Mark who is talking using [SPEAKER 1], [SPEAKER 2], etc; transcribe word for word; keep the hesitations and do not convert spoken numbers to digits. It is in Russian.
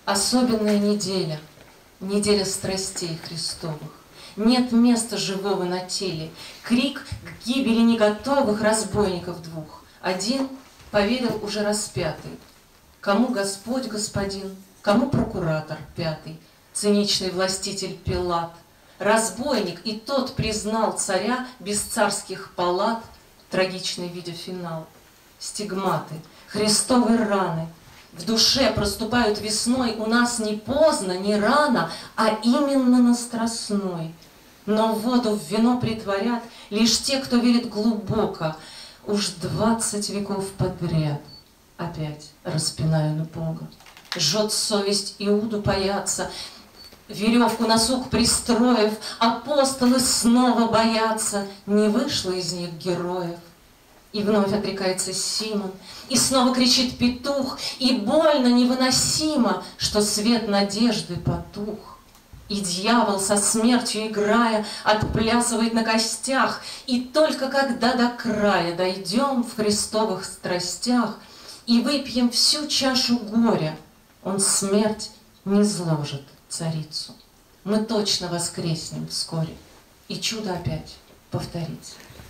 [SPEAKER 1] Особенная неделя, неделя страстей Христовых. Нет места живого на теле. Крик к гибели неготовых разбойников двух. Один поведал уже распятый. Кому Господь господин, кому прокуратор пятый, циничный властитель Пилат. Разбойник и тот признал царя без царских палат, трагичный видя финал. Стигматы, Христовы раны в душе проступают весной у нас не поздно, не рано, а именно на Страстной. Но воду в вино притворят лишь те, кто верит глубоко. Уж двадцать веков подряд опять распинаю на Бога. Жжет совесть Иуду паяться, веревку на сук пристроив, апостолы снова боятся, не вышло из них героев. И вновь отрекается Симон, и снова кричит петух, и больно невыносимо, что свет надежды потух. И дьявол со смертью играя отплясывает на костях, и только когда до края дойдем в христовых страстях и выпьем всю чашу горя, он смерть не зложит царицу. Мы точно воскреснем вскоре, и чудо опять повторится.